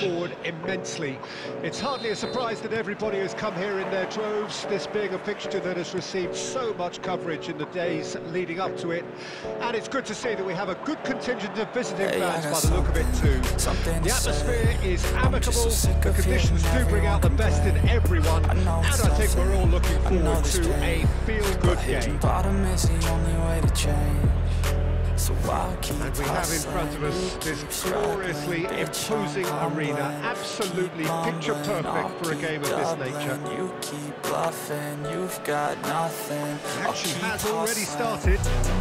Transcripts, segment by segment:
forward immensely. It's hardly a surprise that everybody has come here in their droves, this being a fixture that has received so much coverage in the days leading up to it. And it's good to see that we have a good contingent of visiting fans by the look of it too. The atmosphere is amicable, the conditions do bring out the best in everyone, and I think we're all looking forward to a feel-good game. Bottom is the only way to change. So I'll keep And we have in front of us this gloriously imposing arena, absolutely picture perfect for a game of this nature. You keep bluffing, you've got nothing. The action has already started.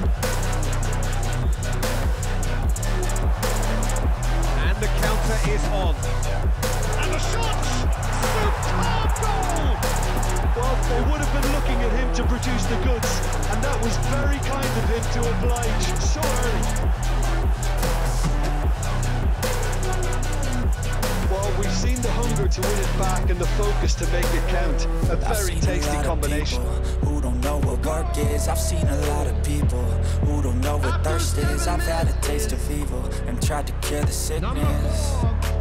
And the counter is on. And the shot! Superb goal! Well, they would have been looking at him to produce the goods, and that was very kind of him to oblige so early. Well, we've seen the hunger to win it back and the focus to make it count. A very tasty combination. Who don't know what work is? I've seen a lot of people who don't know what thirst is. I've had a taste of evil and tried to cure the sickness.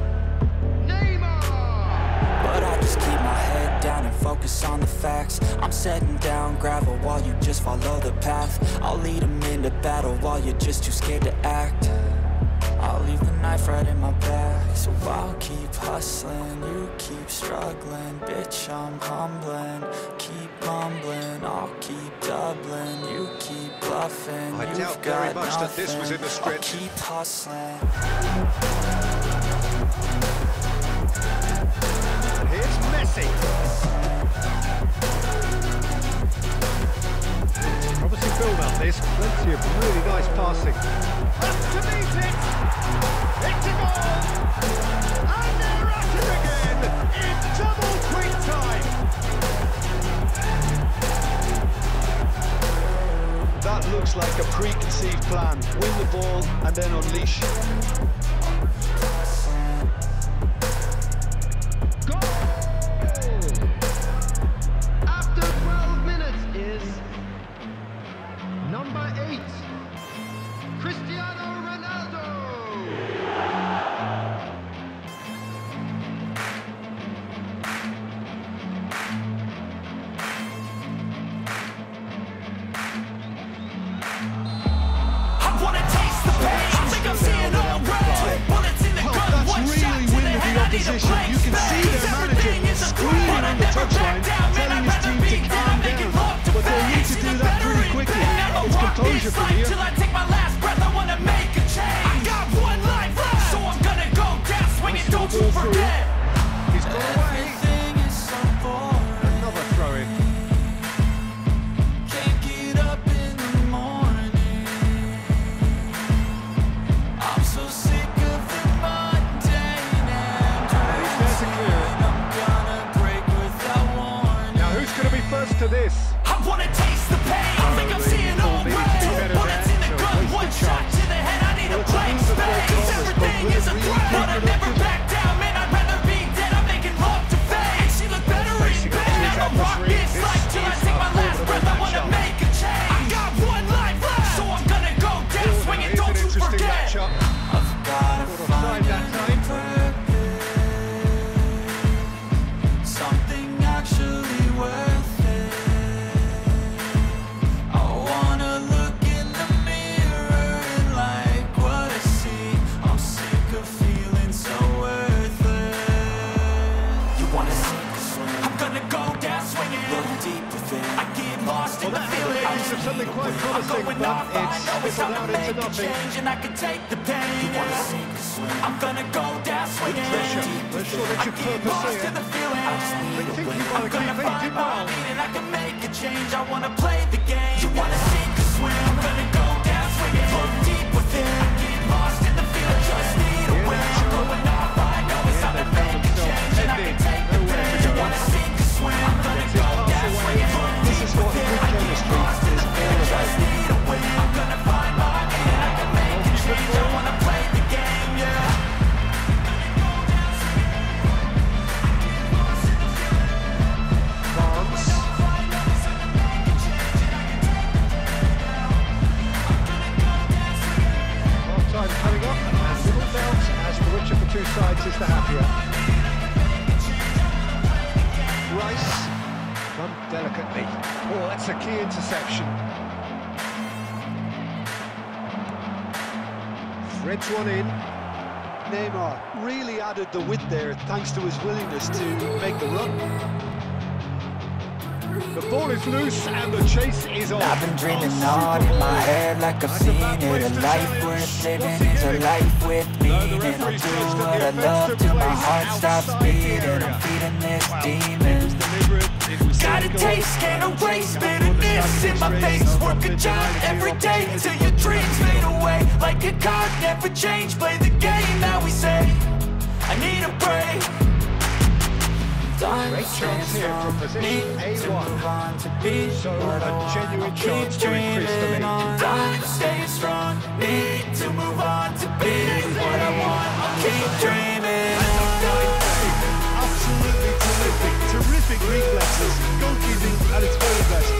But I just keep my head down and focus on the facts. I'm setting down gravel while you just follow the path. I'll lead them into battle while you're just too scared to act. I'll leave the knife right in my back. So I'll keep hustling, you keep struggling. Bitch, I'm humbling, keep mumbling. I'll keep doubling, you keep bluffing. I doubt very much that this was in the script. I'll keep hustling. Here's Messi. Promising film out this, plenty of really nice passing. Up to meet it! It's a goal! And they're at it again in double quick time! That looks like a preconceived plan. Win the ball and then unleash. Number 8, Cristiano Ronaldo. I wanna taste the pain. I think I'm seeing all red. Bullets in the gun, one shot to the head. I need a blank You can see space. their Everything manager is a screaming threat. on the touchline, telling his team to calm down. But they need to do that pretty quickly. It's composure from here. Till I take my last breath, I wanna make a change. I got one life left, so I'm gonna go down swinging. Don't you forget. He's got away. Everything is so boring. Another throw-in. Can't get up in the morning. I'm so sick of the mundane and There's a clear. I'm gonna break without warning. Now who's going to be first to this? I wanna taste the pain. I think I'm seeing all red. Bullets in the gun, one shot to the head. I need a blank space. Everything is a threat, but I never back down. Man, I'd rather be dead. I'm making love to fame. She look better in bed. I'm a rock this life till I take my last breath. I wanna make a change. I got one life left, so I'm gonna go down swinging. Here's Don't an you interesting forget. matchup. I've gotta find that time. something actually worth it. I wanna look in the mirror and like what I see. I'm sick of feeling so worthless. You wanna sink or swim? I'm gonna go down swinging. Look deep within. I get lost in the feeling. Of something quite promising, but it's fizzled out into nothing. And I can take the pain. You wanna sink or swim? I'm gonna go down swinging. Pressure. Let's show that you purpose In the feeling. I think you want to keep thinking well. I can make a change. I wanna play the game. You wanna sink or swim? I'm gonna go down swinging. Look deep within. Get lost in the feeling. Just need a win. I'm going off. I know it's time to make a change, and I can take the pain. You wanna sink or swim? I'm gonna go down swinging. This is what good chemistry is all Just about. need a win. I'm gonna find my way. I can make a change. I wanna play the game. Yeah. Valencia. Rice, run delicately. Oh, that's a key interception. Threads one in. Neymar really added the width there thanks to his willingness to make the run. The ball is loose and the chase is on. I've been dreaming on in my head like I've seen it. A life worth living is a life with meaning. I'll do what I love till my heart stops beating. I'm feeding this demon. Got a taste, can't erase bitterness in my face. Work a job every day till your dreams fade away. Like a card, never change. Play the game that we say. I need a break. Great chance here from position A1. So a genuine chance to increase the lead. I'm staying strong, need to move on to be what I want. I'll keep dreaming. Absolutely terrific reflexes, goalkeeping at its very best.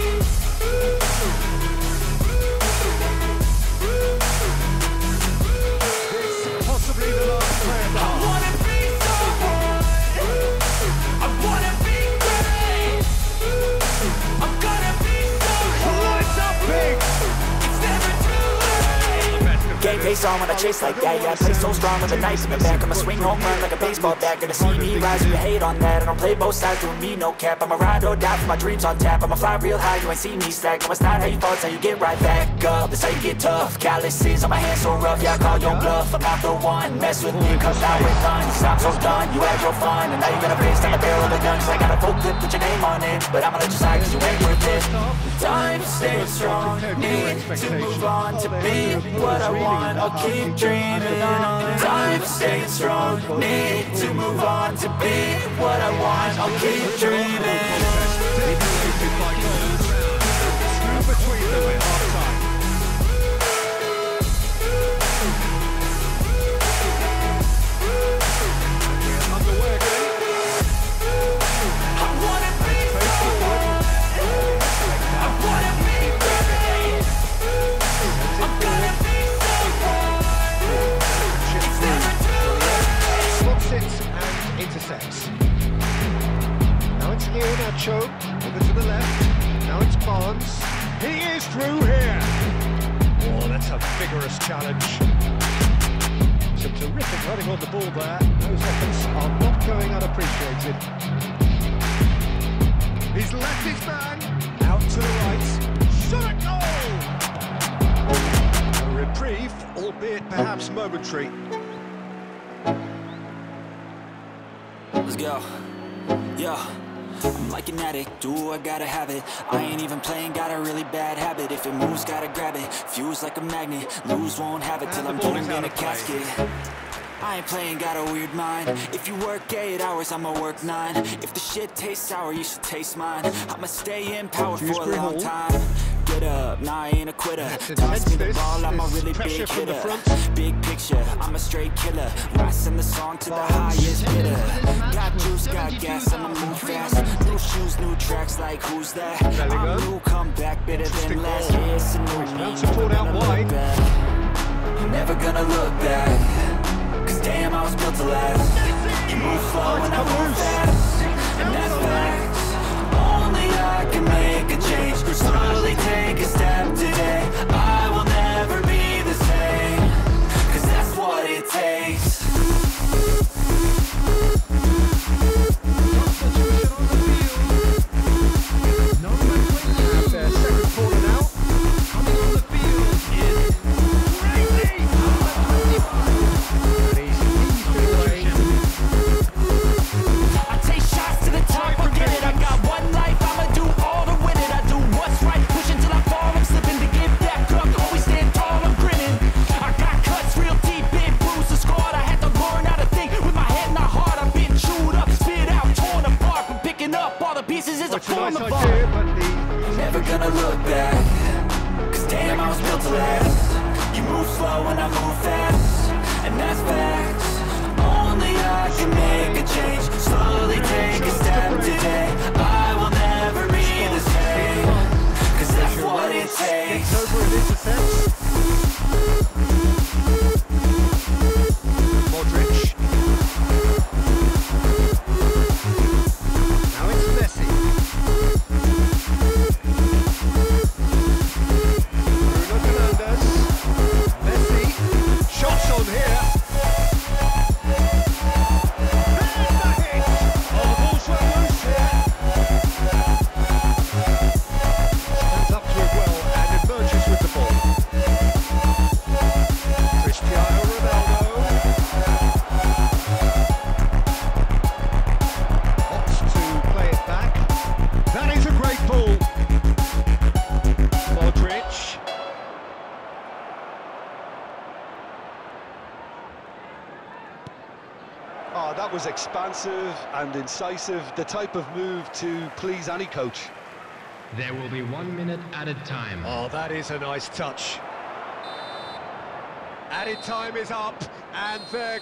This possibly the last play of the half. Game face on when I chase like that. Yeah, I play so strong with a knife in the back. I'ma swing home run like a baseball bat. Gonna see me rise, you hate on that. I don't play both sides, doing me no cap. I'ma ride or die for my dreams on tap. I'ma fly real high, you ain't see me slack. No, it's not how you fall, it's how you get right back up. That's how you get tough. Calluses on my hands so rough, yeah, I call your bluff. I'm not the one, mess with me, cause now we're done. Stop so done, you had your fun. And now you're gonna face down the barrel of the gun. Cause I got a full clip, put your name on it. But I'ma let you slide cause you ain't worth it. Time stay strong, need to move on to be what I want. I'll keep dreaming on. Time staying strong, need to move on to be what I want. I'll keep dreaming. Between them at half time. Underway again. I wanna be someone. I wanna be great. I'm gonna be slots it and intercepts. Now it's Iheanacho, over to the left. Now it's Barnes. He is through here. Oh, that's a vigorous challenge. Some terrific running on the ball there. Those efforts are not going unappreciated. He's left his man. Out to the right. Shot a goal! A reprieve, albeit perhaps momentary. Let's go. Yo, I'm like an addict, do I gotta have it. I ain't even playing, got a really bad habit. If it moves, gotta grab it. Fuse like a magnet, lose, won't have it till I'm pulling in a casket. I ain't playing, got a weird mind. If you work 8 hours, I'ma work 9. If the shit tastes sour, you should taste mine. I'ma stay in power for a long time. Get up, nah, I ain't a quitter. Toss me the ball, I'm a really big hitter. Big picture, I'm a straight killer. Rising the song to the highest bidder. Got juice, got gas, I'ma move fast. New shoes, new tracks, like who's that? I'm new, come back, better than last. Yeah, it's a new me, never gonna look back. Never gonna look back. Cause damn, I was built to last. You move slow and I move fast. And that's facts. Only I can make a change. Slowly take a step today. I will never be the same. Cause that's what it takes. Their second corner now. Coming on the field is Brady. And he's eased away. I take shots to the top, forget it. I got one life, I'ma do all to win it. I do what's right, push until I fall. I'm slipping to get back up, always stand tall, I'm grinning. I got cuts real deep, big bruises scarred. I had to learn how to think with my head not hard. I've been chewed up, spit out, torn apart. But picking up all the pieces is a form of art. Never gonna look back, cause damn, I was built to last. You move slow and I move fast, and that's facts. Only I can make a change. Slowly take a step today. I will never be the same. Cause that's what it takes. Over and intercepts. Modric. Oh, that was expansive and incisive, the type of move to please any coach. There will be 1 minute added time. Oh, that is a nice touch. Added time is up, and they're